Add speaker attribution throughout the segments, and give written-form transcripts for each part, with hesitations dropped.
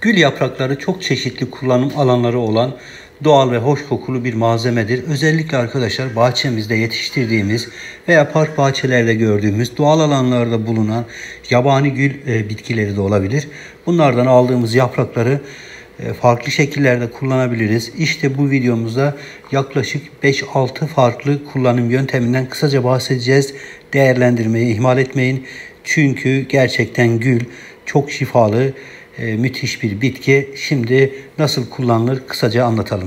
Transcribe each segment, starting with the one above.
Speaker 1: Gül yaprakları çok çeşitli kullanım alanları olan doğal ve hoş kokulu bir malzemedir. Özellikle arkadaşlar bahçemizde yetiştirdiğimiz veya park bahçelerde gördüğümüz doğal alanlarda bulunan yabani gül bitkileri de olabilir. Bunlardan aldığımız yaprakları farklı şekillerde kullanabiliriz. İşte bu videomuzda yaklaşık 5-6 farklı kullanım yönteminden kısaca bahsedeceğiz. Değerlendirmeyi ihmal etmeyin. Çünkü gerçekten gül çok şifalı, müthiş bir bitki. Şimdi nasıl kullanılır kısaca anlatalım.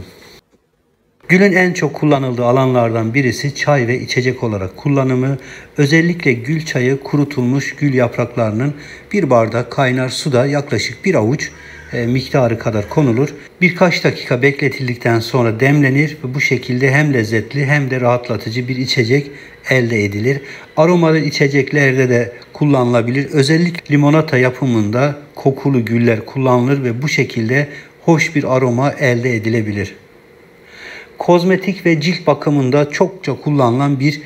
Speaker 1: Gülün en çok kullanıldığı alanlardan birisi çay ve içecek olarak kullanımı. Özellikle gül çayı kurutulmuş gül yapraklarının bir bardak kaynar suda yaklaşık bir avuç miktarı kadar konulur. Birkaç dakika bekletildikten sonra demlenir ve bu şekilde hem lezzetli hem de rahatlatıcı bir içecek elde edilir. Aromalı içeceklerde de kullanılabilir. Özellikle limonata yapımında kokulu güller kullanılır ve bu şekilde hoş bir aroma elde edilebilir. Kozmetik ve cilt bakımında çokça kullanılan bir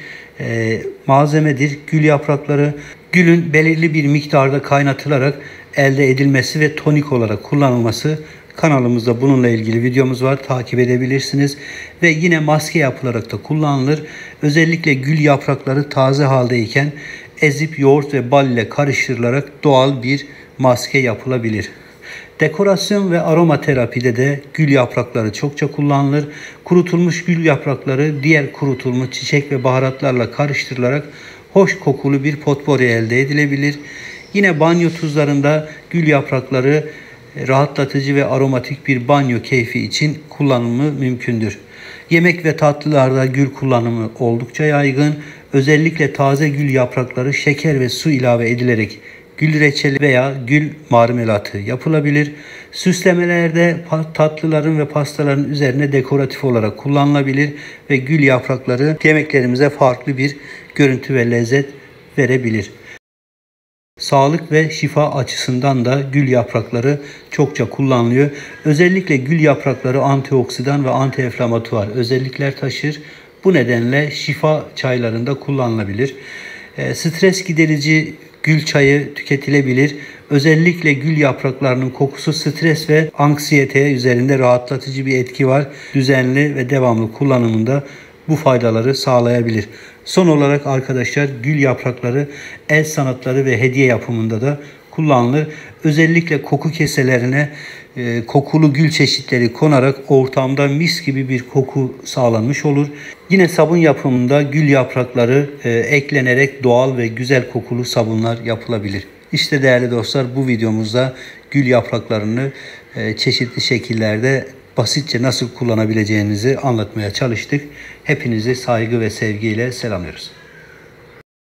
Speaker 1: malzemedir gül yaprakları. Gülün belirli bir miktarda kaynatılarak elde edilmesi ve tonik olarak kullanılması. Kanalımızda bununla ilgili videomuz var. Takip edebilirsiniz. Ve yine maske yapılarak da kullanılır. Özellikle gül yaprakları taze haldeyken ezip yoğurt ve bal ile karıştırılarak doğal bir maske yapılabilir. Dekorasyon ve aromaterapide de gül yaprakları çokça kullanılır. Kurutulmuş gül yaprakları diğer kurutulmuş çiçek ve baharatlarla karıştırılarak hoş kokulu bir potpori elde edilebilir. Yine banyo tuzlarında gül yaprakları rahatlatıcı ve aromatik bir banyo keyfi için kullanımı mümkündür. Yemek ve tatlılarda gül kullanımı oldukça yaygın. Özellikle taze gül yaprakları şeker ve su ilave edilerek gül reçeli veya gül marmelatı yapılabilir. Süslemelerde tatlıların ve pastaların üzerine dekoratif olarak kullanılabilir ve gül yaprakları yemeklerimize farklı bir görüntü ve lezzet verebilir. Sağlık ve şifa açısından da gül yaprakları çokça kullanılıyor. Özellikle gül yaprakları antioksidan ve antiinflamatuar özellikler taşır. Bu nedenle şifa çaylarında kullanılabilir. Stres giderici gül çayı tüketilebilir. Özellikle gül yapraklarının kokusu stres ve anksiyete üzerinde rahatlatıcı bir etki var. Düzenli ve devamlı kullanımında bu faydaları sağlayabilir. Son olarak arkadaşlar gül yaprakları el sanatları ve hediye yapımında da kullanılır. Özellikle koku keselerine kokulu gül çeşitleri konarak ortamda mis gibi bir koku sağlanmış olur. Yine sabun yapımında gül yaprakları eklenerek doğal ve güzel kokulu sabunlar yapılabilir. İşte değerli dostlar, bu videomuzda gül yapraklarını çeşitli şekillerde basitçe nasıl kullanabileceğinizi anlatmaya çalıştık. Hepinizi saygı ve sevgiyle selamlıyoruz.